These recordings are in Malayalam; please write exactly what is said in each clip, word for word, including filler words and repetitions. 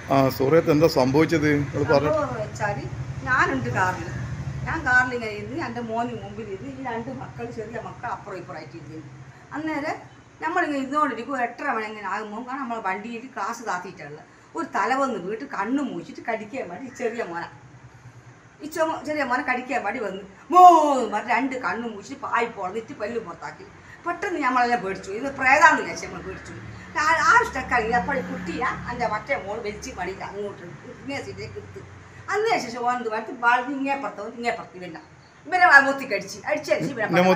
ആ സൂറത്ത് എന്താ സംഭവിച്ചത് വെച്ചാൽ ഞാനുണ്ട് കാറിൽ ഞാൻ കാറിൽ ഇങ്ങനെ ഇരുന്ന് എൻ്റെ മോന് മുമ്പിൽ ഇരുന്ന് ഈ രണ്ട് മക്കൾ ചെറിയ മക്കൾ അപ്പുറം ഇപ്പുറമായിട്ട് ഇരുന്നു അന്നേരം നമ്മളിങ്ങനെ ഇരുന്നുകൊണ്ടിരിക്കും ഒരു എട്ടര മണി ഇങ്ങനെ ആകുമ്പോൾ കാരണം നമ്മൾ വണ്ടിയിൽ ക്ലാസ് താത്തിയിട്ടുള്ള ഒരു തല വന്ന് വീട്ട് കണ്ണ് മൂച്ചിട്ട് കടിക്കാൻ വേണ്ടി ചെറിയ മോന ഈ ചുമ ചെറിയ മോനെ കടിക്കാൻ വേണ്ടി വന്ന് മൂന്ന് പറഞ്ഞ് രണ്ട് കണ്ണ് മൂച്ചിട്ട് പായി പുറന്നിട്ട് പല്ല് പുറത്താക്കി പെട്ടെന്ന് നമ്മളെല്ലാം പേടിച്ചു ഇത് പ്രേതാന്ന് വിചാരിച്ചു നമ്മൾ പേടിച്ചു ആ സ്റ്റക്കായി അപ്പോൾ കുട്ടിയാ എൻ്റെ മറ്റേ മോൾ വലിച്ച് പണി അങ്ങോട്ട് ഇങ്ങനെ സീറ്റിലേക്ക് എടുത്ത് അതിന് ശേഷം ഓനത് വരത്ത് വളർന്ന് ഇങ്ങേ പുറത്ത് ഇങ്ങേ പുറത്ത് പിന്നെ ഇവരെ മൊത്തി കടിച്ച് അടിച്ചടിച്ച്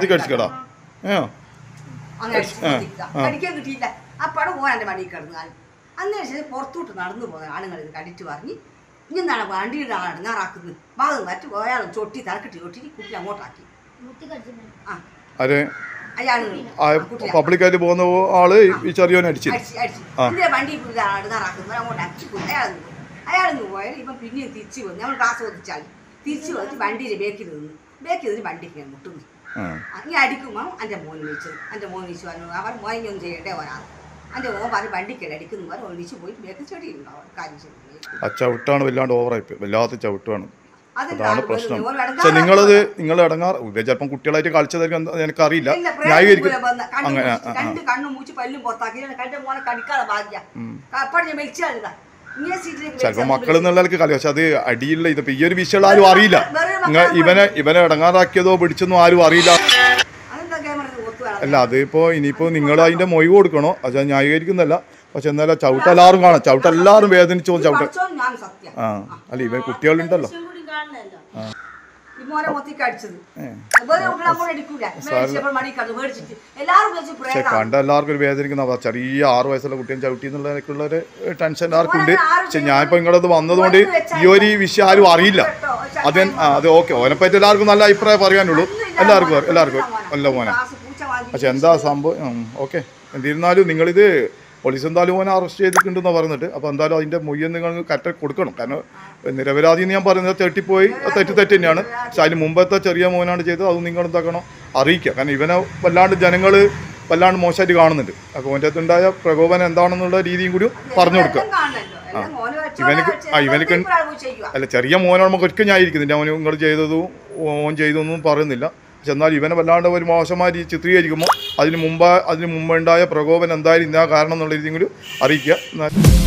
അങ്ങനെ കടിക്കാൻ കിട്ടിയില്ല അപ്പാട് ഓൻ എൻ്റെ മടി കിടന്നു കാലം അതിന് ശേഷം പുറത്തോട്ട് നടന്നു പോകാൻ ആണുങ്ങൾ ഇത് കടിച്ച് പറഞ്ഞ് ഇന്നാണ് വണ്ടിയുടെ ആൾ ഇടങ്ങാറാക്കുന്നത് ഭാഗം വരച്ച് പോയാളും ചൊട്ടി തലക്കെട്ടി ചൊട്ടി കുട്ടി അങ്ങോട്ടാക്കി ആ പബ്ലിക്കായിട്ട് പോകുന്ന ആള് ഈ ചെറിയോനെ അടിച്ചു വണ്ടി ഇടങ്ങാറാക്കുന്നത് അങ്ങോട്ടാക്കി അയാളെന്ന് പോയി അയാളെന്ന് പോയാൽ ഇപ്പം പിന്നെയും തിരിച്ചു വന്നു നമ്മൾ ക്ലാസ് ഒതിച്ചാൽ തിരിച്ചു വന്നിട്ട് വണ്ടിയിൽ ബേക്കിൽ നിന്ന് ബേക്കിൽ നിന്ന് വണ്ടിക്ക് ഞാൻ മുട്ടുന്നു ഇങ്ങനെ അടിക്കുമ്പോൾ എൻ്റെ മോൻ വിളിച്ചത് എൻ്റെ മോൻ വിളിച്ചു പറഞ്ഞു അവർ മോനൊന്നും ചെയ്യണ്ടേ ഒരാൾ എൻ്റെ മോൻ പറഞ്ഞ് വണ്ടിക്കല്ല അടിക്കുന്നു പറഞ്ഞ് ഒഴിച്ച് പോയിട്ട് ബേക്കിൽ ചെടിയുണ്ടാവും കാര്യം ചെയ്തു ആ ചവിട്ടാണ് വല്ലാണ്ട് ഓവറായി വല്ലാത്ത ചവിട്ടാണ് അതാണ് പ്രശ്നം പക്ഷെ നിങ്ങളത് നിങ്ങൾ ഇടങ്ങാറ് ചിലപ്പം കുട്ടികളായിട്ട് കളിച്ചതായിരിക്കും എനിക്കറിയില്ല ന്യായീകരിക്കും അങ്ങനെ രണ്ട് കണ്ണും മൂച്ച് പല്ലും പുറത്താക്കി കണ്ട മോനെ കടിക്കാതെ ഭാഗ്യ അപ്പോൾ ഞാൻ വെച്ചാലിതാ ചിലപ്പോ മക്കൾ എന്നുള്ളവർക്ക് കളി പക്ഷെ അത് അടിയില്ല ഇതിപ്പോ ഈ ഒരു വിഷയം ആരും അറിയില്ല ഇവനെ ഇവനെ ഇടങ്ങാറാക്കിയതോ പിടിച്ചൊന്നും ആരും അറിയില്ല അല്ല അതിപ്പോ ഇനിയിപ്പോ നിങ്ങൾ അതിന്റെ മൊഴി കൊടുക്കണോ അത് ന്യായീകരിക്കുന്നല്ല പക്ഷെ എന്നാലും ചവിട്ട് എല്ലാവരും കാണാം ചവിട്ട് എല്ലാവരും വേദനിച്ചോ ചവിട്ട് ആ അല്ല ഇവ കുട്ടികളുണ്ടല്ലോ കണ്ട എല്ലാവർക്കും ഒരു വേദനിക്കുന്ന ചെറിയ ആറു വയസ്സുള്ള കുട്ടിയെ ചവിട്ടി എന്നുള്ളതിനൊക്കെയുള്ള ഒരു ടെൻഷൻ എല്ലാവർക്കും ഉണ്ട് പക്ഷെ ഞാനിപ്പോ നിങ്ങളത് വന്നതുകൊണ്ട് ഈ ഒരു വിഷയം ആരും അറിയില്ല അത് അത് ഓക്കെ ഓനെപ്പറ്റി എല്ലാവർക്കും നല്ല അഭിപ്രായം പറയാനുള്ളൂ എല്ലാവർക്കും എല്ലാവർക്കും നല്ല മോനെ പക്ഷെ എന്താ സംഭവം ഓക്കെ എന്നിരുന്നാലും നിങ്ങളിത് പോലീസ് എന്തായാലും ഓനെ അറസ്റ്റ് ചെയ്തിട്ടുണ്ടെന്ന് പറഞ്ഞിട്ട് അപ്പോൾ എന്തായാലും അതിൻ്റെ മൊയ്യം നിങ്ങൾ കറക്റ്റ് കൊടുക്കണം കാരണം നിരപരാധി എന്ന് ഞാൻ പറയുന്നത് തെറ്റിപ്പോയി തെറ്റ് തെറ്റ് തന്നെയാണ് പക്ഷെ അതിന് മുമ്പത്തെ ചെറിയ മോനാണ് ചെയ്തത് അത് നിങ്ങൾ എന്താക്കണം അറിയിക്കുക കാരണം ഇവനെ വല്ലാണ്ട് ജനങ്ങൾ വല്ലാണ്ട് മോശമായിട്ട് കാണുന്നുണ്ട് അപ്പോൾ ഓൻ്റെ അടുത്തുണ്ടായ പ്രകോപനം എന്താണെന്നുള്ള രീതിയും കൂടി പറഞ്ഞു കൊടുക്കുക ആ ഇവനക്ക് ആ ഇവനക്ക് അല്ല ചെറിയ മോനാണ് നമുക്ക് ഒരിക്കലും ഞാൻ ഇരിക്കുന്നില്ല അവന് നിങ്ങൾ ചെയ്തതും ഓൻ ചെയ്തതൊന്നും പറയുന്നില്ല പക്ഷെ എന്നാൽ ഇവനെ വല്ലാണ്ട് ഒരു മോശമായ രീതി ചിത്രീകരിക്കുമ്പോൾ അതിന് മുമ്പ് അതിന് മുമ്പുണ്ടായ പ്രകോപനം എന്തായാലും ഇന്ന കാരണം എന്നുള്ള രീതിയും കൂടി അറിയിക്കുക